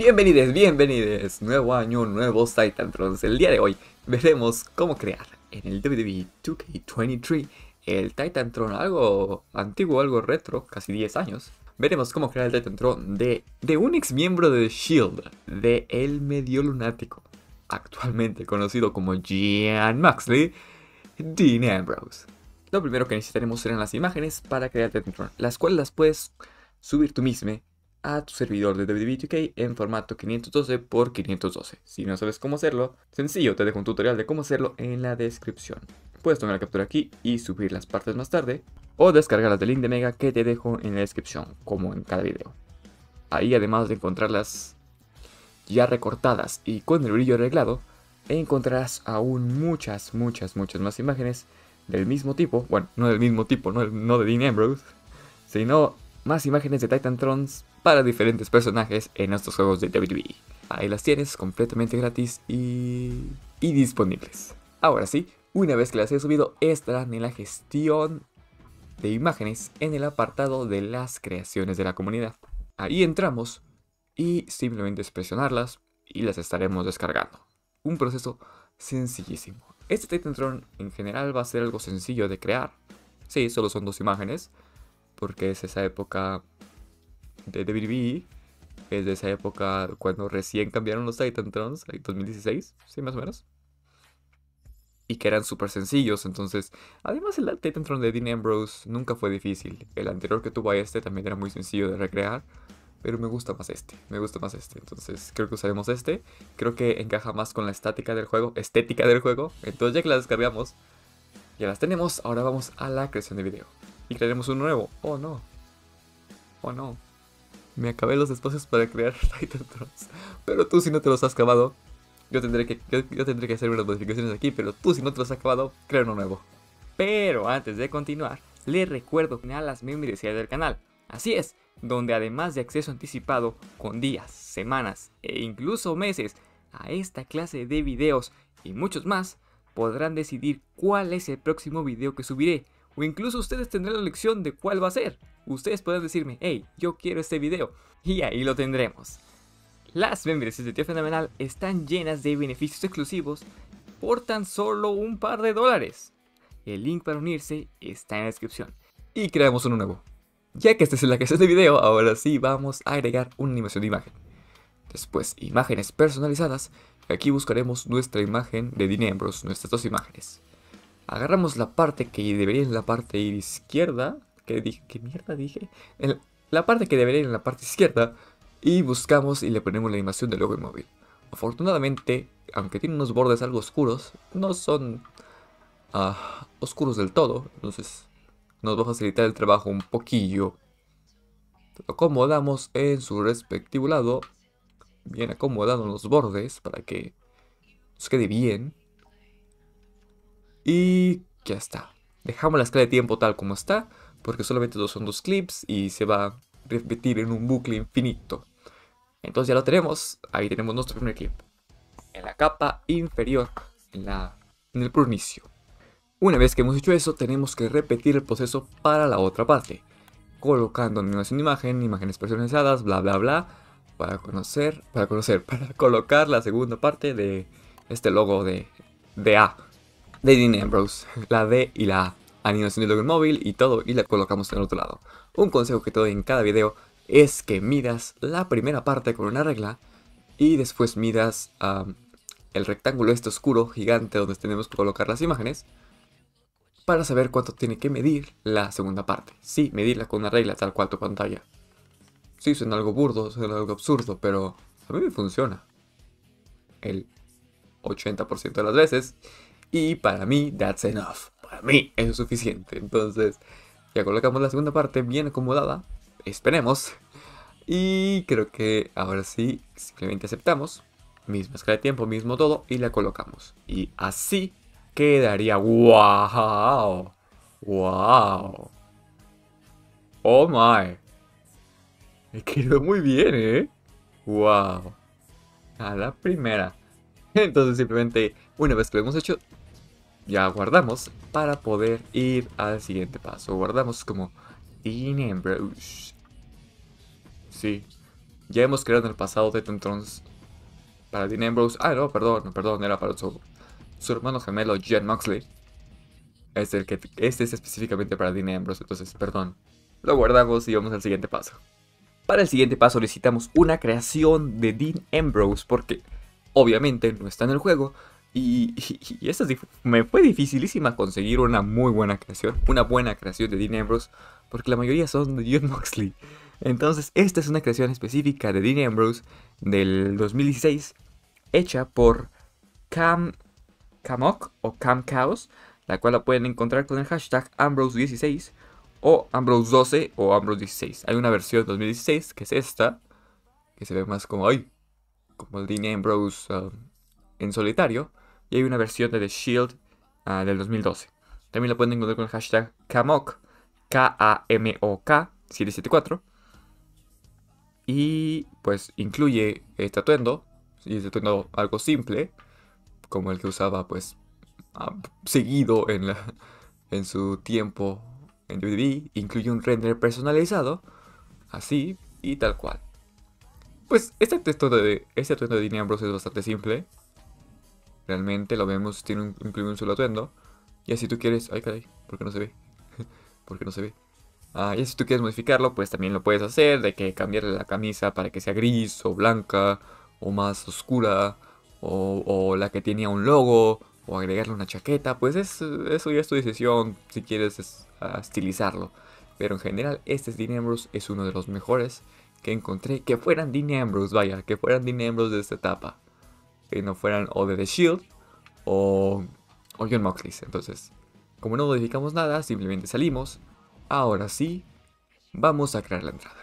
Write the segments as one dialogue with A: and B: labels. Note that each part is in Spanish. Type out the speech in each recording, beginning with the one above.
A: Bienvenides, nuevo año, nuevos Titantrons. El día de hoy veremos cómo crear en el WWE 2K23 el Titantron, algo antiguo, algo retro, casi 10 años. Veremos cómo crear el Titantron de un ex miembro de S.H.I.E.L.D., de El Medio Lunático, actualmente conocido como Jon Moxley, Dean Ambrose. Lo primero que necesitaremos serán las imágenes para crear el Titantron, las cuales las puedes subir tú mismo a tu servidor de WWE 2K en formato 512 x 512. Si no sabes cómo hacerlo, sencillo, te dejo un tutorial de cómo hacerlo en la descripción. Puedes tomar la captura aquí y subir las partes más tarde, o descargarlas del link de Mega que te dejo en la descripción, como en cada video. Ahí, además de encontrarlas ya recortadas y con el brillo arreglado, encontrarás aún muchas más imágenes del mismo tipo. Bueno, no del mismo tipo, no de Dean Ambrose, sino más imágenes de Titantrons para diferentes personajes en estos juegos de WWE. Ahí las tienes completamente gratis y disponibles. Ahora sí, una vez que las he subido, estarán en la gestión de imágenes en el apartado de las creaciones de la comunidad. Ahí entramos y simplemente es presionarlas y las estaremos descargando. Un proceso sencillísimo. Este Titantron en general va a ser algo sencillo de crear. Sí, solo son dos imágenes, porque es esa época de WWE, es de esa época cuando recién cambiaron los Titantrons, en 2016, sí, más o menos. Y que eran súper sencillos, entonces, además el Titantron de Dean Ambrose nunca fue difícil. El anterior que tuvo a este también era muy sencillo de recrear, pero me gusta más este, entonces creo que usaremos este. Creo que encaja más con la estética del juego, entonces ya que las descargamos, ya las tenemos, ahora vamos a la creación de video. Y crearemos un nuevo, oh no, me acabé los espacios para crear Titantrons. Pero tú, si no te los has acabado, yo tendré que hacer unas modificaciones aquí, pero tú, si no te los has acabado, crea uno nuevo. Pero antes de continuar, les recuerdo que a las membresías del canal. Así es, donde además de acceso anticipado con días, semanas e incluso meses a esta clase de videos y muchos más, podrán decidir cuál es el próximo video que subiré. O incluso ustedes tendrán la elección de cuál va a ser. Ustedes pueden decirme, hey, yo quiero este video. Y ahí lo tendremos. Las membresías de Tío Fenomenal están llenas de beneficios exclusivos por tan solo un par de dólares. El link para unirse está en la descripción. Y creamos uno nuevo. Ya que esta es la creación de video, ahora sí vamos a agregar una animación de imagen. Después, imágenes personalizadas. Aquí buscaremos nuestra imagen de Dean Ambrose, nuestras dos imágenes. Agarramos la parte que debería ir en la parte izquierda. ¿Qué mierda dije? La parte que debería ir en la parte izquierda. Y buscamos y le ponemos la animación del logo móvil. Afortunadamente, aunque tiene unos bordes algo oscuros, no son oscuros del todo. Entonces nos va a facilitar el trabajo un poquillo. Lo acomodamos en su respectivo lado. Bien acomodado en los bordes para que nos quede bien. Y ya está. Dejamos la escala de tiempo tal como está, porque solamente son dos clips y se va a repetir en un bucle infinito. Entonces ya lo tenemos. Ahí tenemos nuestro primer clip. En la capa inferior, en el puro inicio. Una vez que hemos hecho eso, tenemos que repetir el proceso para la otra parte. Colocando animación de imagen, imágenes personalizadas, bla bla bla. Para colocar la segunda parte de este logo de Dean Ambrose, la D y la A, animación del logo móvil y todo, y la colocamos en el otro lado. Un consejo que te doy en cada video es que midas la primera parte con una regla y después midas el rectángulo este oscuro gigante donde tenemos que colocar las imágenes para saber cuánto tiene que medir la segunda parte. Sí, medirla con una regla tal cual tu pantalla. Sí, suena algo burdo, suena algo absurdo, pero a mí me funciona el 80% de las veces. Y para mí, that's enough. Para mí, eso es suficiente. Entonces, ya colocamos la segunda parte bien acomodada. Esperemos. Y creo que ahora sí, simplemente aceptamos. Misma escala de tiempo, mismo todo. Y la colocamos. Y así quedaría. ¡Wow! ¡Wow! ¡Oh my! Me quedó muy bien, ¿eh? ¡Wow! A la primera. Entonces simplemente, una vez que lo hemos hecho, ya guardamos para poder ir al siguiente paso. Guardamos como Dean Ambrose. Sí. Ya hemos creado en el pasado Titantrons para Dean Ambrose. Ah, no, perdón, era para su hermano gemelo, Jon Moxley. Este es específicamente para Dean Ambrose, entonces, perdón. Lo guardamos y vamos al siguiente paso. Para el siguiente paso necesitamos una creación de Dean Ambrose, porque obviamente no está en el juego. Y esto me fue dificilísima conseguir una muy buena creación, una buena creación de Dean Ambrose, porque la mayoría son de Jon Moxley. Entonces, esta es una creación específica de Dean Ambrose del 2016, hecha por Camok o Camchaos, la cual la pueden encontrar con el hashtag Ambrose16 o Ambrose12 o Ambrose16. Hay una versión 2016 que es esta, que se ve más como, como el Dean Ambrose en solitario. Y hay una versión de The Shield del 2012. También la pueden encontrar con el hashtag Kamok, Kamok 774. Y pues incluye este atuendo, y este atuendo algo simple, como el que usaba pues seguido en su tiempo en WWE. Incluye un render personalizado, así y tal cual. Pues este atuendo de Dean Ambrose es bastante simple. Realmente lo vemos, incluye un solo atuendo. Y si tú quieres... Ay, caray, ¿por qué no se ve? ¿Por qué no se ve? Y si tú quieres modificarlo, pues también lo puedes hacer. De que cambiarle la camisa para que sea gris o blanca o más oscura. O la que tenía un logo. O agregarle una chaqueta. Pues eso ya es tu decisión si quieres estilizarlo. Pero en general, este Dean Ambrose es uno de los mejores que encontré. Que fueran Dean Ambrose, vaya, que fueran Dean Ambrose de esta etapa. Que no fueran o de The Shield o Jon Moxley. Entonces, como no modificamos nada, simplemente salimos. Ahora sí, vamos a crear la entrada.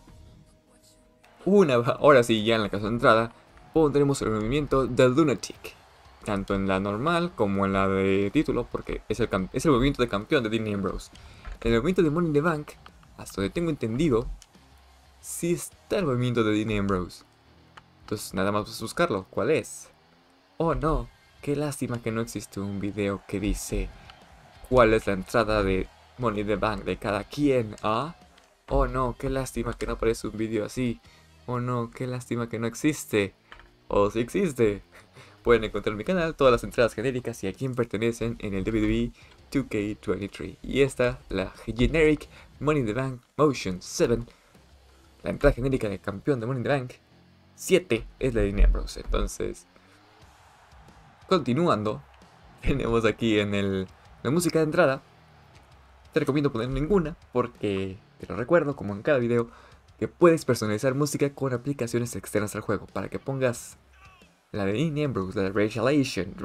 A: Ahora sí, ya en la casa de entrada, pondremos el movimiento del Lunatic. Tanto en la normal como en la de título, porque es el movimiento de campeón de Dean Ambrose. En el movimiento de Money in the Bank, hasta donde tengo entendido, sí está el movimiento de Dean Ambrose. Entonces nada más vamos a buscarlo. ¿Cuál es? Oh no, qué lástima que no existe un video que dice cuál es la entrada de Money in the Bank de cada quien, ¿ah? Oh no, qué lástima que no aparece un video así. Oh no, qué lástima que no existe. O si existe. Pueden encontrar en mi canal todas las entradas genéricas y a quién pertenecen en el WWE 2K23. Y esta, la Generic Money in the Bank Motion 7, la entrada genérica de campeón de Money in the Bank 7 es la de Dean Ambrose. Entonces, continuando, tenemos aquí en la música de entrada. Te recomiendo poner ninguna porque te lo recuerdo, como en cada video, que puedes personalizar música con aplicaciones externas al juego. Para que pongas la de Dean Ambrose, la de Rachel Asian,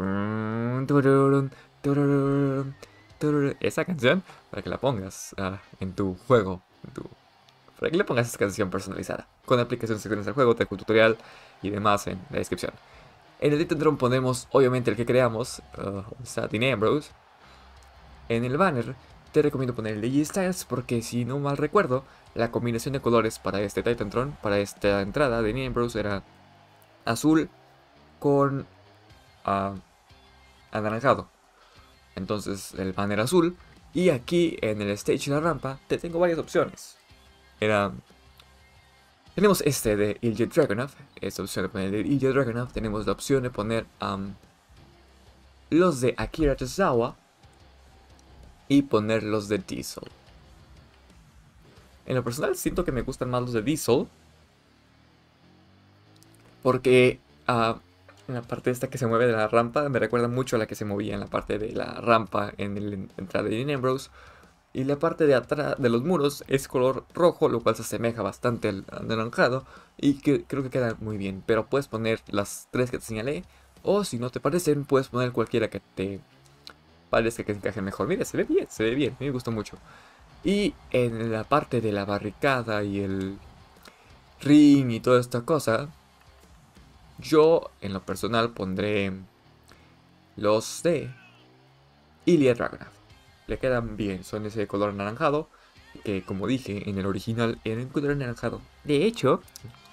A: esa canción, para que la pongas en tu juego, para que le pongas esa canción personalizada con aplicaciones externas al juego. Te dejo un tutorial y demás en la descripción. En el Titantron ponemos obviamente el que creamos, o sea, Dean Ambrose. En el banner te recomiendo poner el de G-Styles porque, si no mal recuerdo, la combinación de colores para este Titantron, para esta entrada de Dean Ambrose, era azul con anaranjado. Entonces el banner azul. Y aquí en el stage de la rampa te tengo varias opciones. Tenemos este de Ilya Dragunov. Esta opción de poner el de Ilya Dragunov. Tenemos la opción de poner los de Akira Tozawa y poner los de Diesel. En lo personal siento que me gustan más los de Diesel, porque en la parte esta que se mueve de la rampa me recuerda mucho a la que se movía en la parte de la rampa en la entrada de Dean Ambrose. Y la parte de atrás de los muros es color rojo, lo cual se asemeja bastante al anaranjado y que creo que queda muy bien. Pero puedes poner las tres que te señalé, o si no te parecen, puedes poner cualquiera que te parezca que encaje mejor. Mira, se ve bien, me gustó mucho. Y en la parte de la barricada y el ring y toda esta cosa, yo en lo personal pondré los de Ilya Dragunov. Le quedan bien, son ese color anaranjado, que como dije en el original era un color anaranjado. De hecho,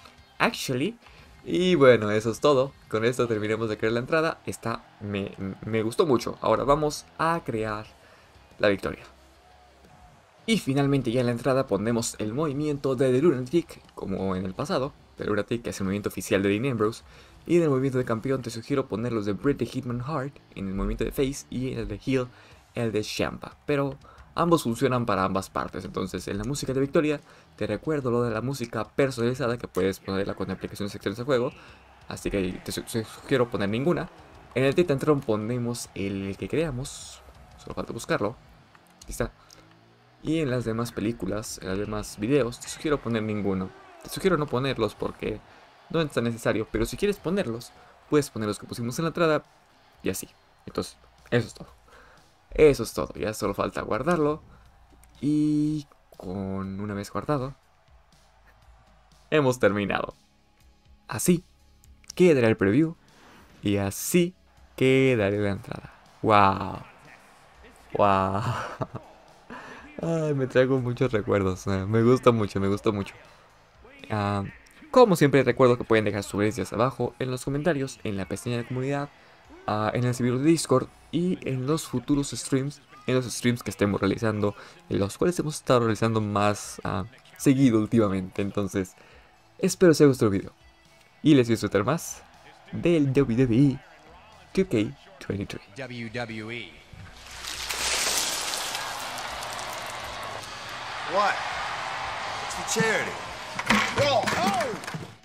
A: y bueno, eso es todo. Con esto terminemos de crear la entrada. Me gustó mucho. Ahora vamos a crear la victoria. Y finalmente ya en la entrada pondremos el movimiento de The Lunatic, como en el pasado. Asegúrate que es el movimiento oficial de Dean Ambrose. Y en el movimiento de campeón te sugiero poner los de Bret the Hitman Hart en el movimiento de face y en el de heel el de Ciampa. Pero ambos funcionan para ambas partes. Entonces en la música de victoria te recuerdo lo de la música personalizada que puedes ponerla con aplicaciones externas de juego. Así que te sugiero poner ninguna. En el Titantron ponemos el que creamos. Solo falta buscarlo. Aquí está. Y en las demás películas, en los demás videos, te sugiero poner ninguno. Te sugiero no ponerlos porque no es tan necesario. Pero si quieres ponerlos, puedes poner los que pusimos en la entrada. Y así. Entonces, eso es todo. Eso es todo. Ya solo falta guardarlo. Y con una vez guardado, hemos terminado. Así quedará el preview. Y así quedará la entrada. ¡Wow! ¡Wow! Ay, me traigo muchos recuerdos. Me gusta mucho, me gustó mucho. Ah, como siempre, recuerdo que pueden dejar sugerencias abajo en los comentarios, en la pestaña de comunidad, en el servidor de Discord y en los futuros streams, en los streams que estemos realizando, en los cuales hemos estado realizando más seguido últimamente. Entonces, espero que os haya gustado el video y les disfrutar más del WWE 2K23.
B: WWE.
C: What? It's for charity. Oh!